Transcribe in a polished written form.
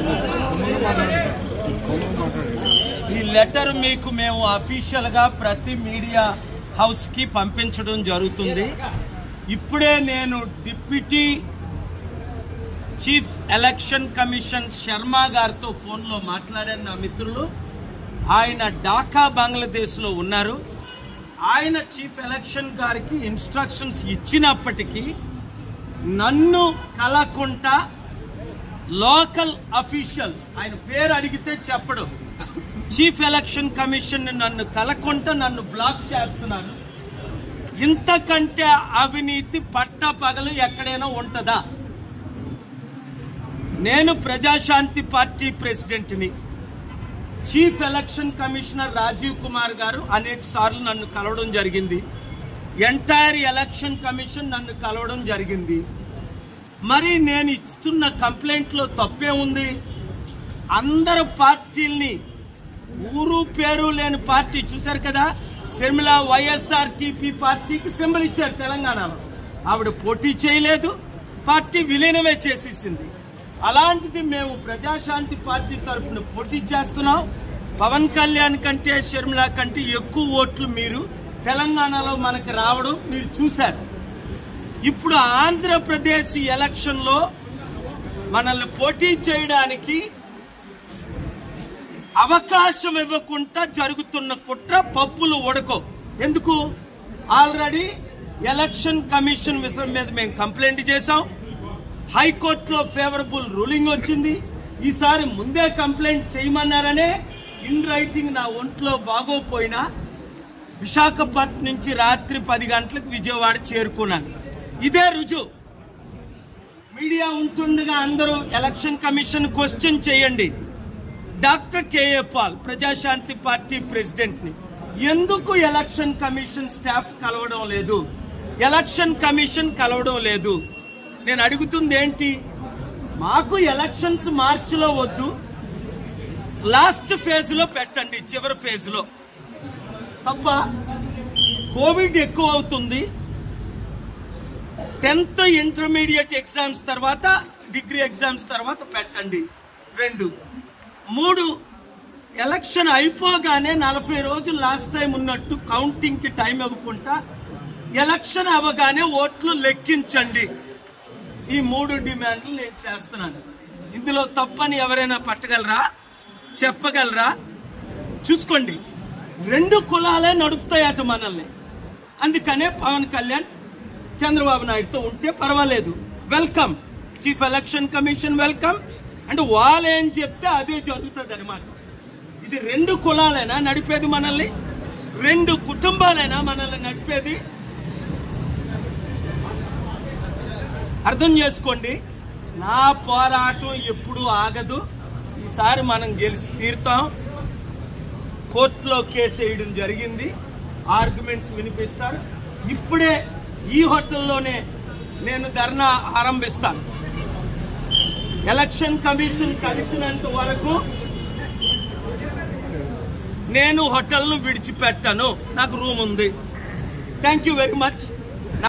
ఈ లెటర్ మీకు మేము అఫీషియల్ గా ప్రతి మీడియా హౌస్ కి పంపించడం జరుగుతుంది. ఇప్పుడే నేను deputy chief election commission Sharma గారితో ఫోన్లో మాట్లాడాను. నా మిత్రులు ఆయన ఢాకా బంగ్లాదేశ్ లో ఉన్నారు. ఆయన చీఫ్ ఎలక్షన్ గారికి ఇన్స్ట్రక్షన్స్ ఇచ్చినప్పటికీ నన్ను కలకుండా లోకల్ అఫీషియల్, ఆయన పేరు అడిగితే చెప్పడు, చీఫ్ ఎలక్షన్ కమిషన్ నన్ను కలకుండా నన్ను బ్లాక్ చేస్తున్నారు. ఇంతకంటే అవినీతి పట్టపగలు ఎక్కడైనా ఉంటుందా? నేను ప్రజాశాంతి పార్టీ ప్రెసిడెంట్ని. Chief election commissioner Rajiv Kumar గారు అనేక సార్లు నన్ను కలవడం జరిగింది. ఎంటైర్ ఎలక్షన్ కమిషన్ నన్ను కలవడం జరిగింది. మరి నేను ఇస్తున్న కంప్లైంట్లో తప్పే ఉంది? అందరు పార్టీల్ని, ఊరు పేరు లేని పార్టీ చూశారు కదా, శర్మిల వైఎస్ఆర్టీపీ పార్టీకి సింబల్ ఇచ్చారు తెలంగాణలో. ఆవిడ పోటీ చేయలేదు, పార్టీ విలీనమే చేసేసింది. అలాంటిది మేము ప్రజాశాంతి పార్టీ తరఫున పోటీ చేస్తున్నాం. పవన్ కళ్యాణ్ కంటే షర్మిల కంటే ఎక్కువ ఓట్లు మీరు తెలంగాణలో మనకు రావడం మీరు చూశారు. ఇప్పుడు ఆంధ్రప్రదేశ్ ఎలక్షన్ లో మనల్ని పోటీ చేయడానికి అవకాశం ఇవ్వకుండా జరుగుతున్న కుట్ర పప్పులు ఉడకో. ఎందుకు? ఆల్రెడీ ఎలక్షన్ కమిషన్ విషయం మీద మేము కంప్లైంట్ చేశాం. హైకోర్టులో ఫేవరబుల్ రూలింగ్ వచ్చింది. ఈసారి ముందే కంప్లైంట్ చేయమన్నారనే ఇన్ రైటింగ్ నా ఒంట్లో బాగోపోయినా విశాఖపట్నం నుంచి రాత్రి 10 గంటలకు విజయవాడ చేరుకున్నాను. ఇదే రుజువు. మీడియా ఉంటుండగా అందరూ ఎలక్షన్ కమిషన్ క్వశ్చన్ చేయండి. Doctor K A Paul, Prajashanti party president ని, ఎందుకు ఎలక్షన్ కమిషన్ స్టాఫ్ కలవడం లేదు? ఎలక్షన్ కమిషన్ కలవడం లేదు. నేను అడుగుతుంది ఏంటి? మాకు ఎలక్షన్స్ మార్చిలో వద్దు, లాస్ట్ ఫేజ్ లో పెట్టండి, చివరి ఫేజ్ లో. తప్ప కోవిడ్ ఎక్కువ అవుతుంది. 10th ఇంటర్మీడియట్ ఎగ్జామ్స్ తర్వాత, డిగ్రీ ఎగ్జామ్స్ తర్వాత పెట్టండి. 2, 3 ఎలక్షన్ అయిపోగానే 40 రోజులు లాస్ట్ టైం ఉన్నట్టు కౌంటింగ్ కి టైం ఇవ్వకుండా ఎలక్షన్ అవ్వగానే ఓట్లు లెక్కించండి. ఈ 3 డిమాండ్లు నేను చేస్తున్నాను. ఇందులో తప్పని ఎవరైనా పట్టగలరా? చెప్పగలరా? చూసుకోండి, 2 కులాలే నడుపుతాయట మనల్ని. అందుకనే పవన్ కళ్యాణ్ చంద్రబాబు నాయుడుతో ఉంటే పర్వాలేదు, welcome. Chief election commission welcome. అంటే వాళ్ళు ఏం చెప్తే అదే జరుగుతుంది అనమాట. ఇది 2 కులాలైనా నడిపేది మనల్ని? 2 కుటుంబాలైనా మనల్ని నడిపేది? అర్థం చేసుకోండి. నా పోరాటం ఎప్పుడూ ఆగదు. ఈసారి మనం గెలిచి తీరుతాం. కోర్టులో కేసు వేయడం జరిగింది, ఆర్గ్యుమెంట్స్ వినిపిస్తారు. ఇప్పుడే ఈ హోటల్లోనే నేను ధర్నా ఆరంభిస్తాను. ఎలక్షన్ కమిషన్ కలిసినంత వరకు నేను హోటల్ను విడిచిపెట్టాను. నాకు రూమ్ ఉంది. Thank you very much.